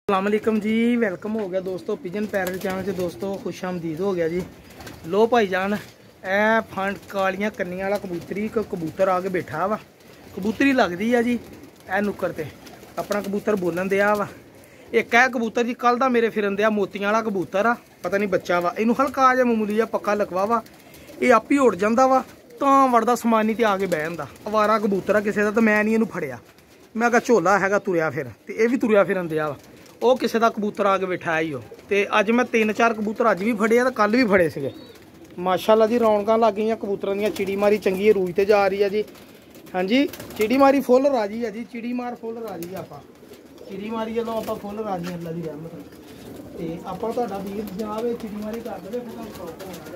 अस्सलामुअलैकुम जी, वेलकम हो गया दोस्तों पिजन पैरट चैनल से। दोस्तों खुश आमदीद हो गया जी। लो भाईजान ए फंड कालियां कन्नियां वाला कबूतरी कबूतर आके बैठा वा। कबूतरी लगती है जी ए नुक्कर ते अपना कबूतर बोलन दिया वा। एक है कबूतर जी कल दा मेरे फिरन दिया मोतियां वाला कबूतर आ, पता नहीं बच्चा वा। इनू हल्का जिहा मामूली जिहा पक्का लकवा वा, ये आप ही उड़ जाता वा तां वड़दा समानी ते आके बह जांदा। अवारा कबूतर आ किसी का, तो मैं नहीं इनू फड़िया। मैं कहा झोला हैगा तुरया फिर, तो यह भी तुरया फिरन दिया वा। वो किसी का कबूतर आके बैठा ही हो। तो अज मैं 3-4 कबूतर अज भी फड़े तो कल भी फड़े से। माशाल्लाह जी रौनक लग गई कबूतरों दी। चिड़ी मारी चंगी है, रूज ते जा रही है जी। हाँ जी चिड़ी मारी फुल राजी है जी, चिड़ी मार फुल राजी है। आप चिड़ी मारी चलो आप फुल राजी अल्लाह की रहमत। तो आप वीर जावे चिड़ी मारी कर दे फिर।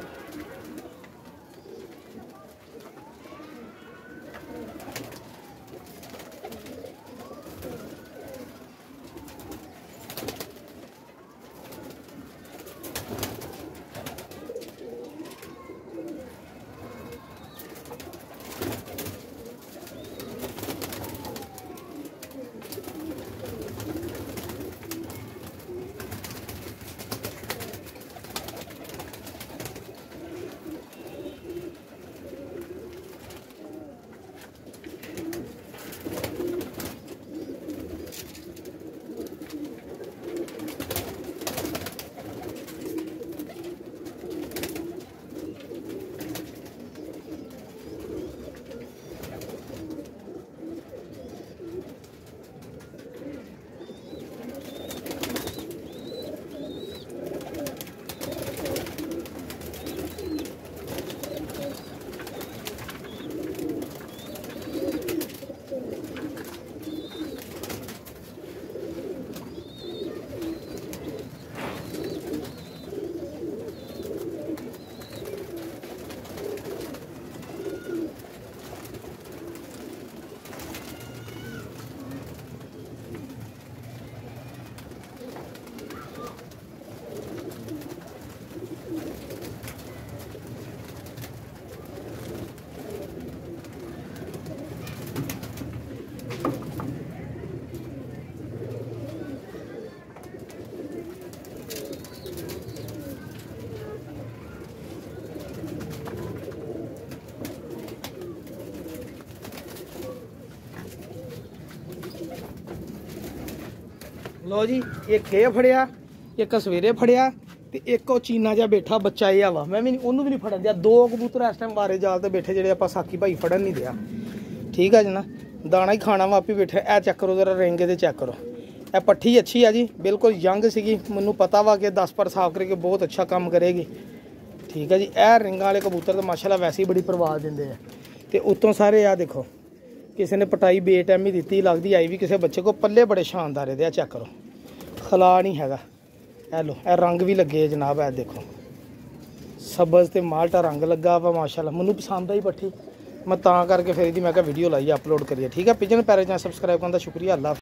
लो जी एक ये फड़िया, एक सवेरे फड़िया, तो एक चीना जहा बैठा बच्चा ये वा। मैं भी उन्होंने भी नहीं फड़न दिया। 2 कबूतर इस टाइम वारे जाल से बैठे जेडे आप साकी भाई फड़न नहीं दिया। ठीक है जी ना, दाना ही खाना वा आप ही बैठे। ए चेक करो जरा रेंगे तो चेक करो। ए पट्ठी अच्छी है जी, बिल्कुल यंग सी। मैनू पता वा कि 10 पर साफ करके बहुत अच्छा काम करेगी। ठीक है जी। ए रिंगा वाले कबूतर तो माशाल्लाह वैसे ही बड़ी परवाह देंगे हैं। तो उत्तों सारे आ देखो किसी ने पटाई बेटैमी दी, लगती आई भी किसी बच्चे को। पल्ले बड़े शानदार है, चेक करो खला नहीं हैगा। ए लो ए रंग भी लगे जनाब। ए देखो सबज ते माल्टा रंग लगा वा माशाल्लाह। मैनू पसंद आई पट्ठी, मैं तां करके फिर मैं वीडियो लाई अपलोड करिए। ठीक है पिजन पैरट चैनल सब्सक्राइब करने का शुक्रिया। अल्लाह।